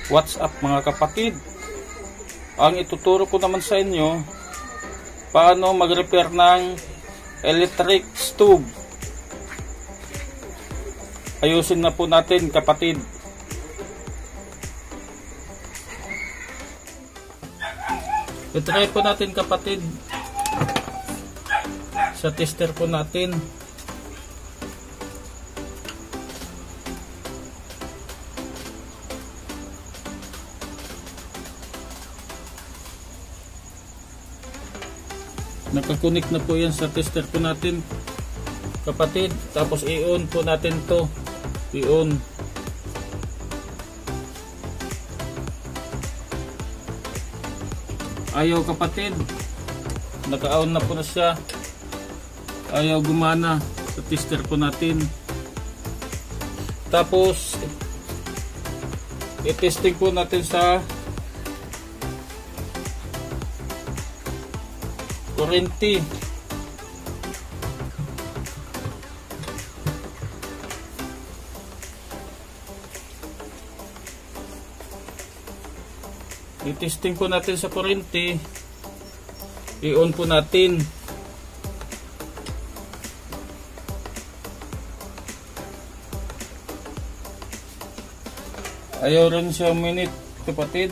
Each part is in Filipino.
What's up mga kapatid? Ang ituturo ko naman sa inyo paano mag-repair ng electric stove. Ayusin na po natin kapatid. I-try po natin kapatid sa tester po natin. Nakakunik na po yan sa tester po natin kapatid. Tapos i-on po natin to. I-on. Ayaw kapatid. Naka-on na po na siya. Ayaw gumana sa tester po natin. Tapos i-testing po natin sa kurente. I-testing po natin sa kurente. I-on po natin. Ayaw rin siya uminit kapatid.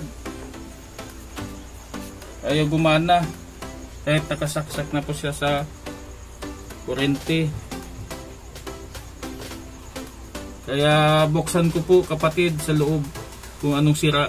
Ayaw gumana. Kahit nakasaksak na po siya sa kurente. Kaya buksan ko po kapatid sa loob kung anong sira.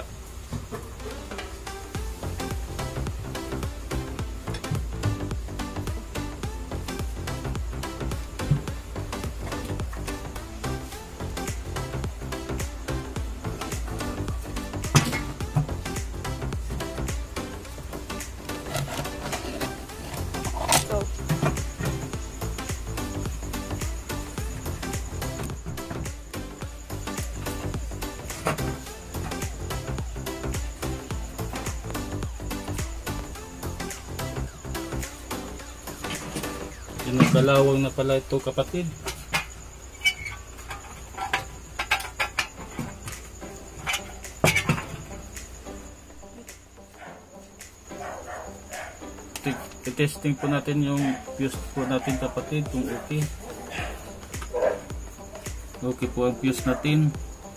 Nagkalawang na pala ito kapatid. I-testing po natin yung fuse po natin kapatid kung okay. Okay po ang fuse natin.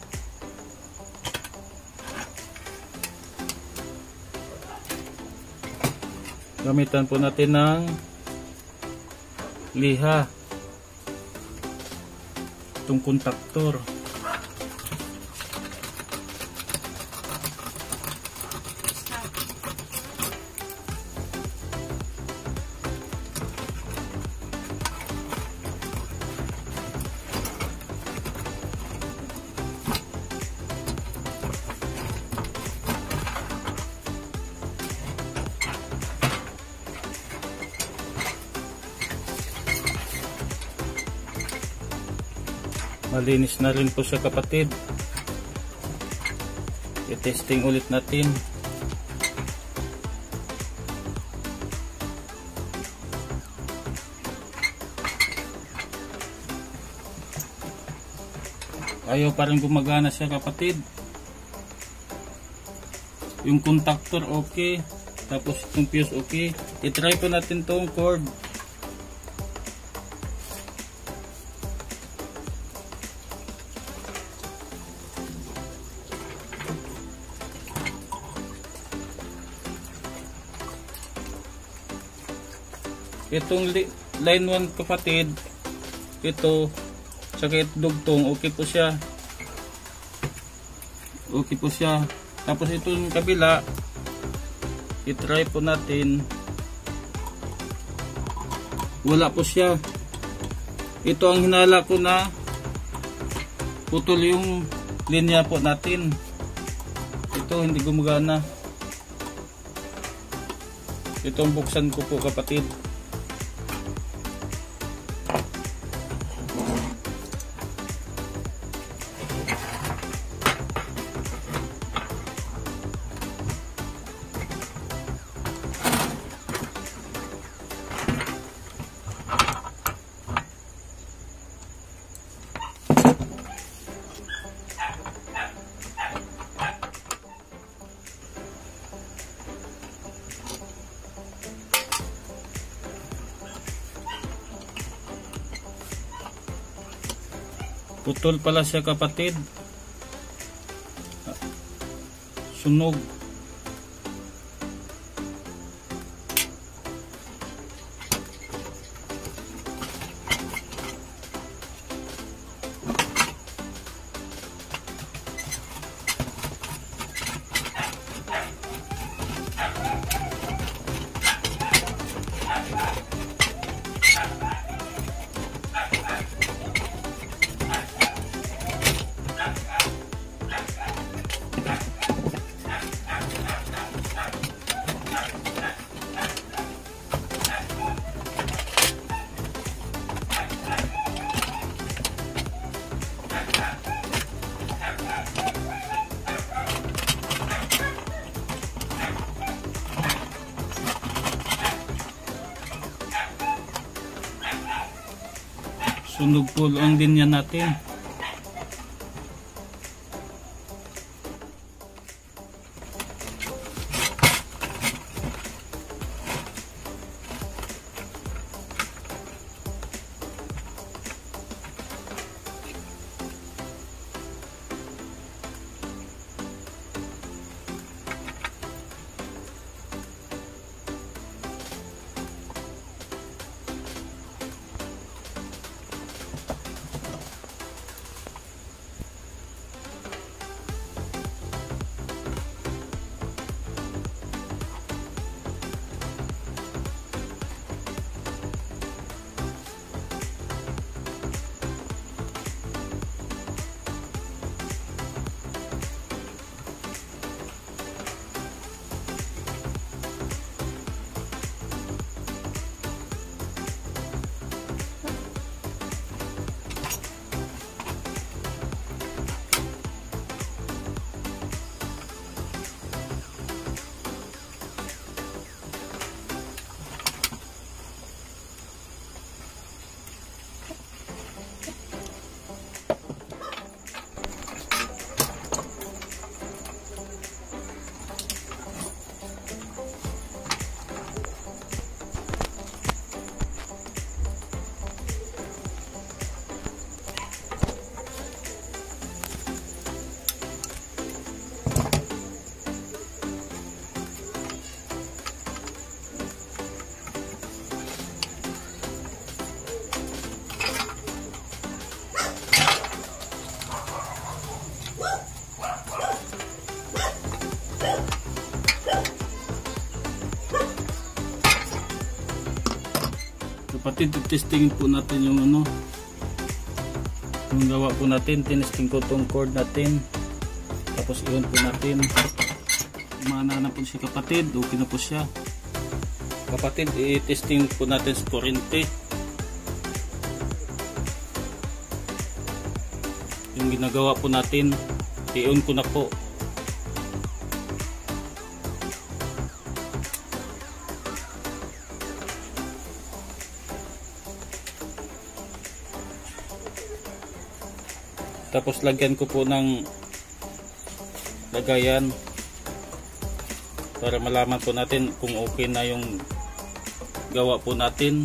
Gamitan po natin ng liha itong kontaktor. Malinis na rin po siya kapatid. I-testing ulit natin. Ayaw pa rin gumagana siya kapatid. Yung contactor okay. Tapos yung fuse okay. I-try po natin tong cord. Itong line 1 kapatid, ito saka ito dugtong, okay po siya. Okay po siya. Tapos itong kabila, i-try po natin. Wala po siya. Ito ang hinala ko na putol yung linya po natin. Ito hindi gumagana. Itong buksan ko po kapatid. Putol pala siya kapatid. Sunog. Sunog po ang linya natin. Kapatid, testingin po natin yung yung gawa po natin. Tinesting ko tong cord natin, tapos iyon po natin. Umana na po siya kapatid, okay na po siya kapatid. I-testing po natin sa kurente yung ginagawa po natin. I-on ko na po. Tapos lagyan ko po ng lagayan para malaman po natin kung okay na yung gawa po natin.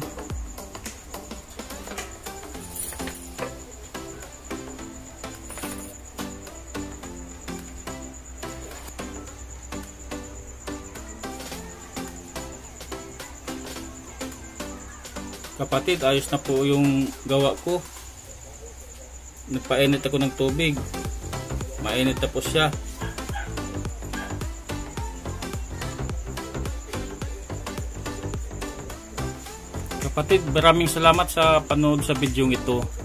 Kapatid, ayos na po yung gawa ko. Nagpainit ako ng tubig, mainit na po siya. Kapatid, maraming salamat sa panood sa video ito.